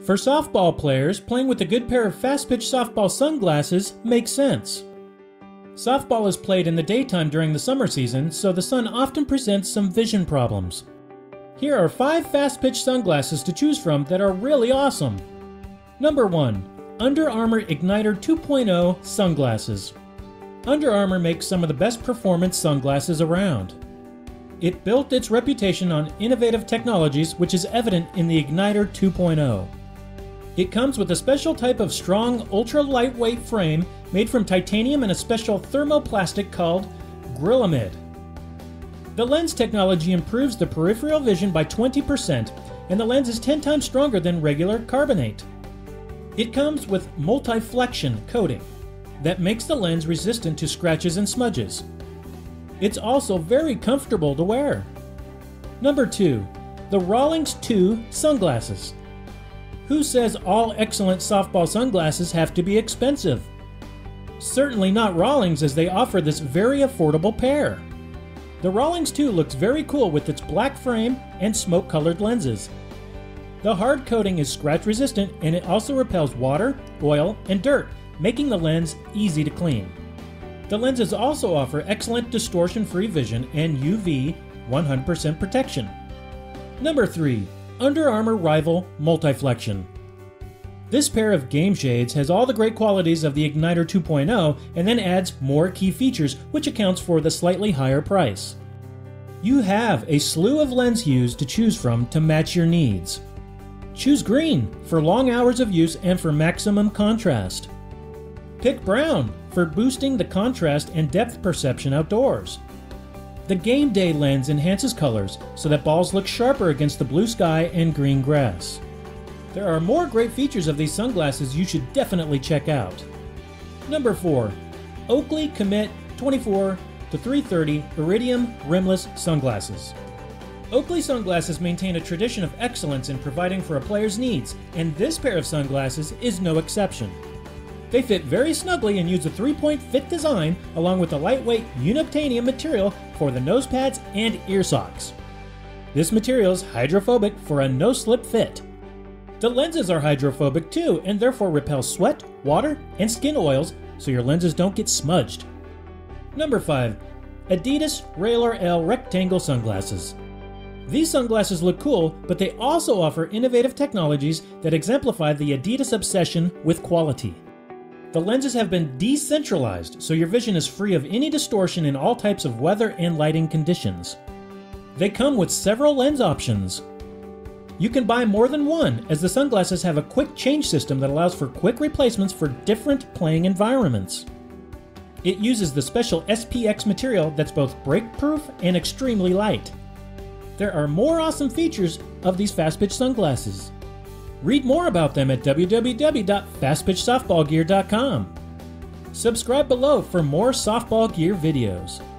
For softball players, playing with a good pair of Fastpitch softball sunglasses makes sense. Softball is played in the daytime during the summer season, so the sun often presents some vision problems. Here are 5 Fastpitch sunglasses to choose from that are really awesome. Number 1. Under Armour Igniter 2.0 Sunglasses. Under Armour makes some of the best performance sunglasses around. It built its reputation on innovative technologies, which is evident in the Igniter 2.0. It comes with a special type of strong, ultra-lightweight frame made from titanium and a special thermoplastic called Grilamid. The lens technology improves the peripheral vision by 20%, and the lens is 10 times stronger than regular carbonate. It comes with multi-flexion coating that makes the lens resistant to scratches and smudges. It's also very comfortable to wear. Number 2. The Rawlings 2 Sunglasses. Who says all excellent softball sunglasses have to be expensive? Certainly not Rawlings, as they offer this very affordable pair. The Rawlings 2 looks very cool with its black frame and smoke-colored lenses. The hard coating is scratch resistant, and it also repels water, oil, and dirt, making the lens easy to clean. The lenses also offer excellent distortion-free vision and UV 100% protection. Number 3. Under Armour Rival Multiflexion. This pair of game shades has all the great qualities of the Igniter 2.0 and then adds more key features, which accounts for the slightly higher price. You have a slew of lens hues to choose from to match your needs. Choose green for long hours of use and for maximum contrast. Pick brown for boosting the contrast and depth perception outdoors. The Game Day lens enhances colors so that balls look sharper against the blue sky and green grass. There are more great features of these sunglasses you should definitely check out. Number 4. Oakley Commit 24-330 Iridium Rimless Sunglasses. Oakley sunglasses maintain a tradition of excellence in providing for a player's needs, and this pair of sunglasses is no exception. They fit very snugly and use a 3-point fit design along with a lightweight unobtainium material for the nose pads and ear socks. This material is hydrophobic for a no-slip fit. The lenses are hydrophobic too and therefore repel sweat, water, and skin oils so your lenses don't get smudged. Number 5. Adidas Raylor L Rectangle Sunglasses. These sunglasses look cool, but they also offer innovative technologies that exemplify the Adidas obsession with quality. The lenses have been decentralized, so your vision is free of any distortion in all types of weather and lighting conditions. They come with several lens options. You can buy more than one, as the sunglasses have a quick change system that allows for quick replacements for different playing environments. It uses the special SPX material that's both break-proof and extremely light. There are more awesome features of these Fastpitch sunglasses. Read more about them at www.fastpitchsoftballgear.com. Subscribe below for more softball gear videos.